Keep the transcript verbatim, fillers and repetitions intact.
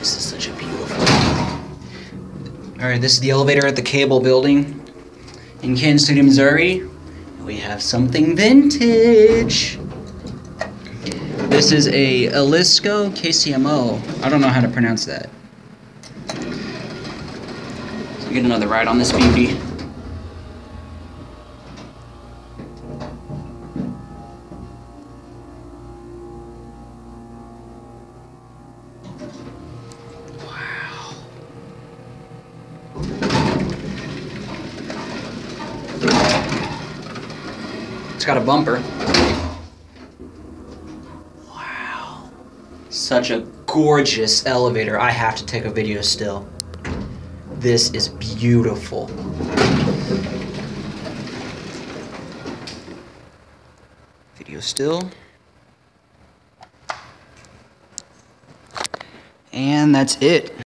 This is such a beautiful. Alright, this is the elevator at the Cable Building in Kansas City, Missouri. We have something vintage. This is a Elssco K C M O. I don't know how to pronounce that. So we get another ride on this beauty. Wow. It's got a bumper. Such a gorgeous elevator. I have to take a video still. This is beautiful. Video still. And that's it.